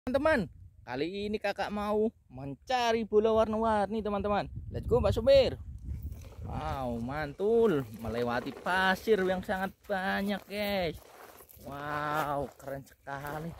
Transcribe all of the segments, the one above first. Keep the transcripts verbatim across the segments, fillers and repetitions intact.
Teman-teman, kali ini kakak mau mencari bola warna-warni teman-teman. Let's go Pak Supir. Wow, mantul melewati pasir yang sangat banyak guys. Wow, keren sekali.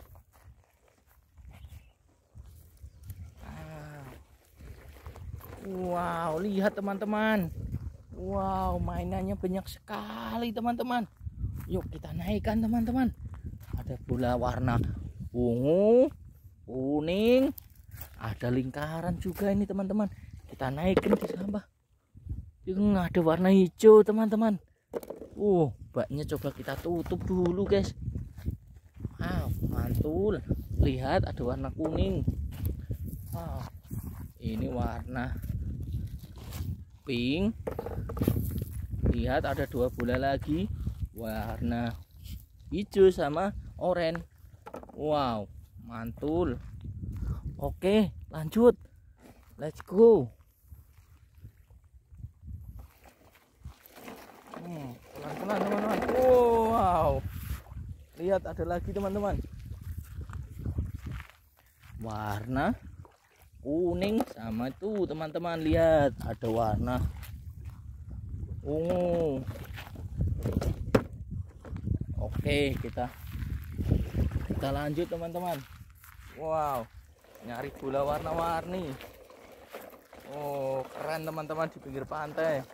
Wow, lihat teman-teman. Wow, mainannya banyak sekali teman-teman. Yuk kita naikkan teman-teman. Ada bola warna ungu, kuning, ada lingkaran juga ini teman-teman. Kita naikin ke sampah. Yang ada warna hijau teman-teman. Uh, baknya coba kita tutup dulu guys. Wow, mantul. Lihat ada warna kuning. Wow, ini warna pink. Lihat ada dua bola lagi, warna hijau sama oranye. Wow, mantul. Oke, lanjut. Let's go. Hmm, pelan-pelan teman-teman. Wow, lihat ada lagi teman-teman. Warna kuning sama itu teman-teman. Lihat ada warna ungu. Oke, kita kita lanjut teman-teman. Wow, nyari bola warna-warni. Oh, keren teman-teman di pinggir pantai.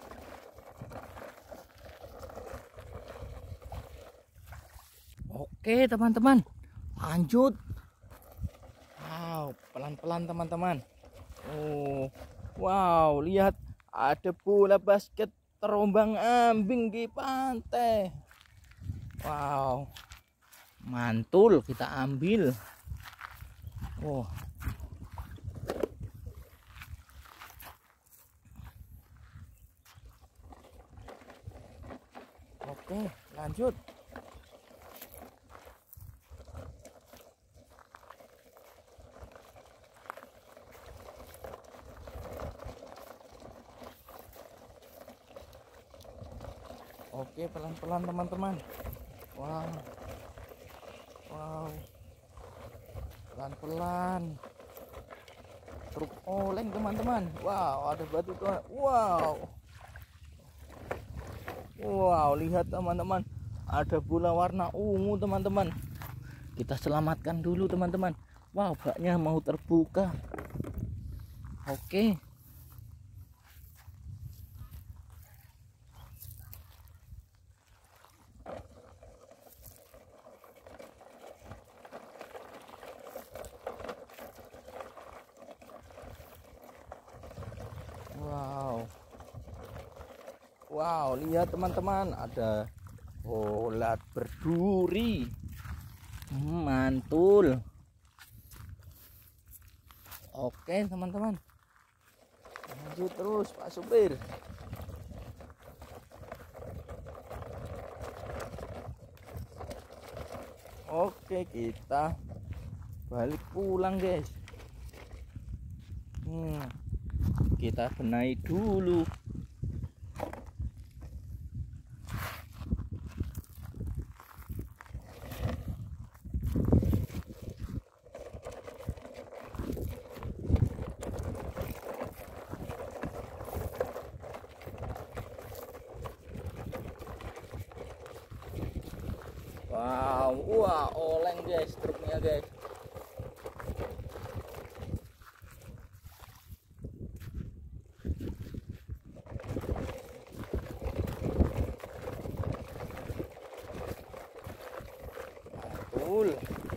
Oke teman-teman, lanjut. Wow, pelan-pelan teman-teman. Oh, wow, lihat ada bola basket terombang-ambing di pantai. Wow, mantul, kita ambil. Oh, oke, lanjut. Oke, pelan-pelan teman-teman. Wow, wow, pelan-pelan. Truk oleng teman-teman. Wow, ada batu tuh. Wow, wow, lihat teman-teman, ada bola warna ungu teman-teman. Kita selamatkan dulu teman-teman. Wow, baknya mau terbuka. Oke. Wow, wow, lihat teman-teman, ada bola berduri. Hmm, mantul. Oke teman-teman, lanjut terus Pak Supir. Oke, kita balik pulang guys. Hmm, kita benahi dulu. Wow, wah, oleng guys truknya guys. Mantul.